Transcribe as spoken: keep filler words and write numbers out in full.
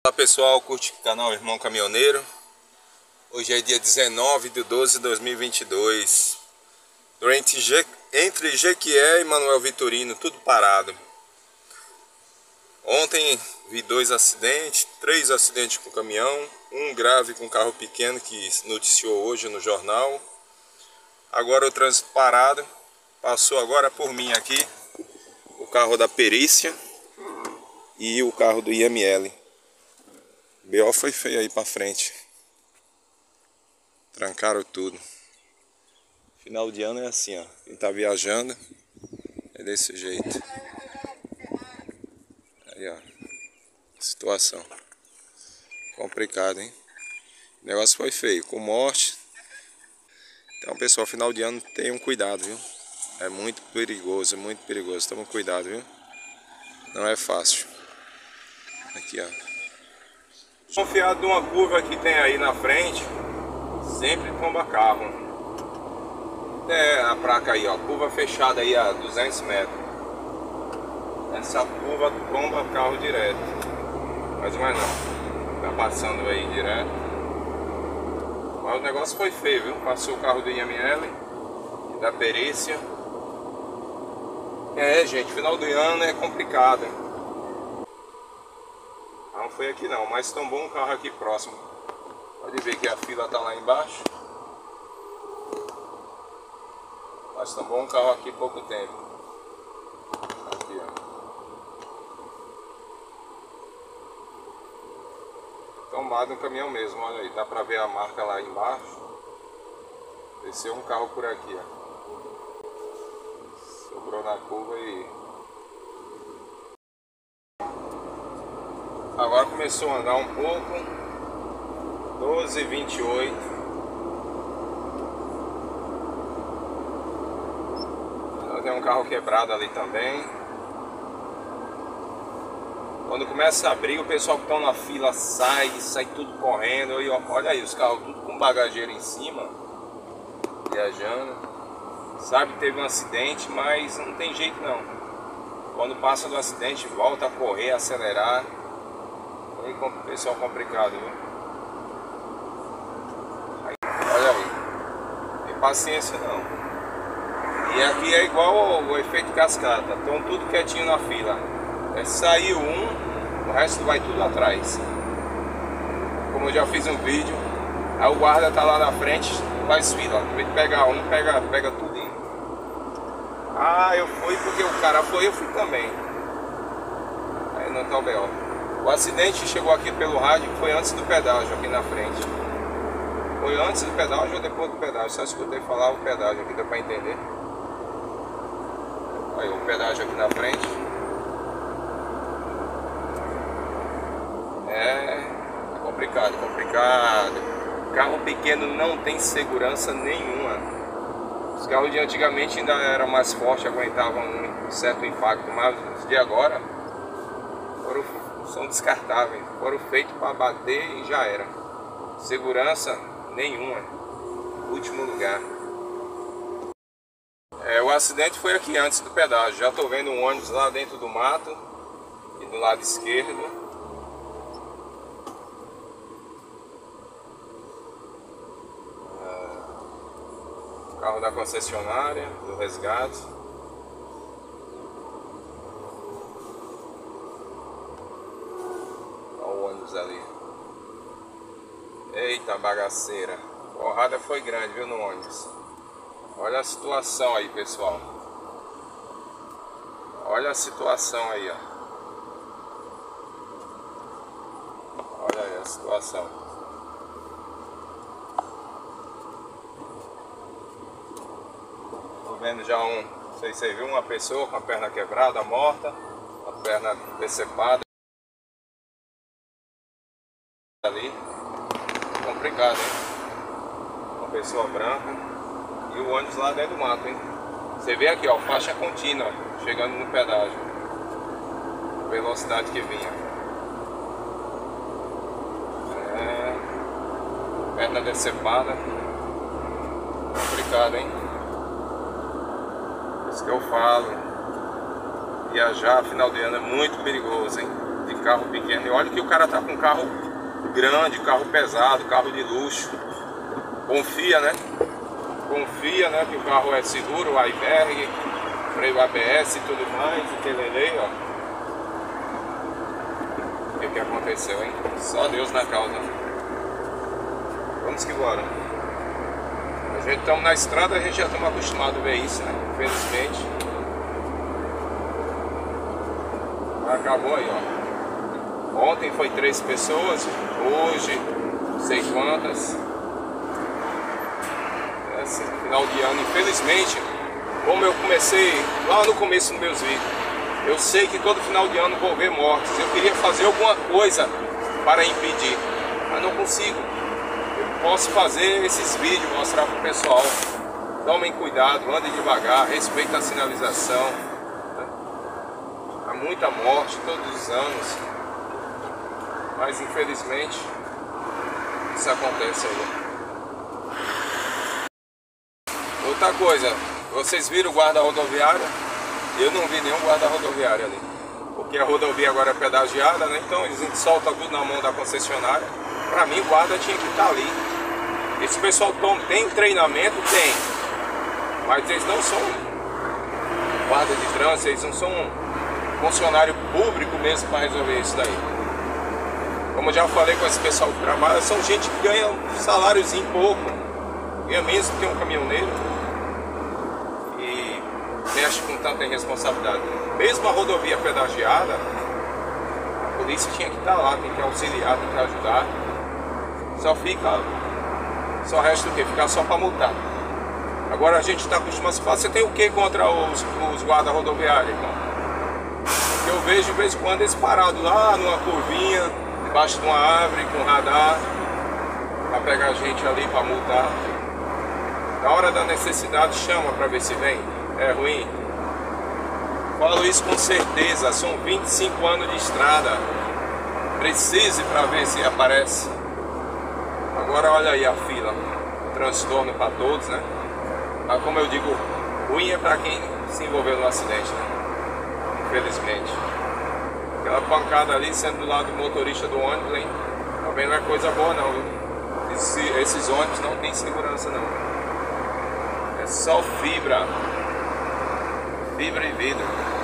Olá pessoal, curte o canal Irmão Caminhoneiro. Hoje é dia dezenove de doze de dois mil e vinte e dois. Durante Je... Entre Jequié e Manuel Vitorino, tudo parado. Ontem vi dois acidentes, três acidentes com caminhão, um grave com carro pequeno que noticiou hoje no jornal. Agora o trânsito parado. Passou agora por mim aqui o carro da perícia e o carro do I M L. O B O foi feio aí pra frente. Trancaram tudo. Final de ano é assim, ó. Quem tá viajando é desse jeito. Aí, ó. Situação complicada, hein? O negócio foi feio, com morte. Então, pessoal, final de ano tenham cuidado, viu? É muito perigoso, é muito perigoso. Toma cuidado, viu? Não é fácil. Aqui, ó. Confiado numa curva que tem aí na frente, sempre tomba carro. É a placa aí, ó, curva fechada aí a duzentos metros. Essa curva tomba carro direto. Mas mais não, tá passando aí direto. Mas o negócio foi feio, viu? Passou o carro do I M L, da perícia. É, gente, final do ano é complicado. Não foi aqui não, mas tombou um carro aqui próximo. Pode ver que a fila tá lá embaixo. Mas tombou um carro aqui há pouco tempo. Aqui, ó. Tombado um caminhão mesmo, olha aí. Dá pra ver a marca lá embaixo. Desceu um carro por aqui, ó. Sobrou na curva e... Agora começou a andar um pouco. Doze e vinte e oito. Tem um carro quebrado ali também. Quando começa a abrir, o pessoal que está na fila sai, sai tudo correndo. E olha aí, os carros tudo com bagageiro em cima, viajando. Sabe que teve um acidente, mas não tem jeito não. Quando passa do acidente, volta a correr, acelerar. Aí com o pessoal complicado, viu? Aí, olha aí, tem paciência não. E aqui é igual o, o efeito cascata, estão tudo quietinho na fila. É, saiu um, o resto vai tudo atrás. Como eu já fiz um vídeo, aí o guarda tá lá na frente, faz fila, em vez de pegar um, pega, pega tudinho. Ah, eu fui porque o cara foi, eu fui também. Aí não tá o B O. O acidente chegou aqui pelo rádio, foi antes do pedágio aqui na frente. Foi antes do pedágio ou depois do pedágio? Só escutei falar o pedágio aqui, deu pra entender. Aí o pedágio aqui na frente. É, é complicado, complicado. Carro pequeno não tem segurança nenhuma. Os carros de antigamente ainda eram mais fortes, aguentavam um certo impacto, mas os de agora foram, são descartáveis, foram feitos para bater e já era. Segurança nenhuma. Último lugar. É, o acidente foi aqui antes do pedágio. Já estou vendo um ônibus lá dentro do mato e do lado esquerdo. É, carro da concessionária, do resgate. Ali. Eita bagaceira. A porrada foi grande, viu, no ônibus. Olha a situação aí, pessoal. Olha a situação aí, ó. Olha aí a situação. Tô vendo já um, não sei se você viu, uma pessoa com a perna quebrada, morta, a perna decepada. Ali, complicado, hein? Uma pessoa branca e o ônibus lá dentro do mato, hein? Você vê aqui, ó, faixa contínua, chegando no pedágio. A velocidade que vinha. É, perna decepada. Complicado, hein? Isso que eu falo. Viajar final de ano é muito perigoso, hein? carro pequeno. E olha que o cara tá com carro grande, carro pesado, carro de luxo. Confia, né? Confia, né? Que o carro é seguro, o airbag, freio A B S e tudo mais. E telelei, ó. O que que aconteceu, hein? Só Deus na causa. Vamos que bora. A gente estamos na estrada, a gente já estamos acostumados a ver isso, né? Infelizmente. Acabou aí, ó. Ontem foi três pessoas, hoje não sei quantas. Esse final de ano, infelizmente, como eu comecei lá no começo dos meus vídeos, eu sei que todo final de ano vou ver mortes. Eu queria fazer alguma coisa para impedir, mas não consigo. Eu posso fazer esses vídeos, mostrar para o pessoal. Tomem cuidado, andem devagar, respeitem a sinalização. Há muita morte todos os anos, mas infelizmente isso acontece aí. Outra coisa, vocês viram o guarda rodoviário? Eu não vi nenhum guarda rodoviário ali, porque a rodovia agora é pedagiada, né? Então eles soltam tudo na mão da concessionária. Para mim o guarda tinha que estar ali. Esse pessoal tem treinamento? Tem, mas eles não são guarda de trânsito, eles não são funcionário público mesmo para resolver isso daí. Como eu já falei com esse pessoal que trabalha, são gente que ganha um saláriozinho pouco, ganha menos do que um caminhoneiro e mexe com tanta irresponsabilidade. Mesmo a rodovia pedagiada, a polícia tinha que estar lá, tem que auxiliar, tem que ajudar. Só fica, só resta o quê? Ficar só para multar. Agora a gente está acostumado a falar, você tem o que contra os, os guardas rodoviários, então? Eu vejo de vez em quando eles parados lá numa curvinha, debaixo de uma árvore com radar, para pegar a gente ali para multar. Na hora da necessidade chama para ver se vem. É ruim. Falo isso com certeza, são vinte e cinco anos de estrada. Precise para ver se aparece. Agora olha aí a fila, transtorno para todos, né? Mas como eu digo, ruim é para quem se envolveu no acidente, né? Infelizmente. Aquela pancada ali sendo do lado do motorista do ônibus, hein? Também não é coisa boa não, viu? Esse, esses ônibus não tem segurança não. É só fibra. Fibra e vidro.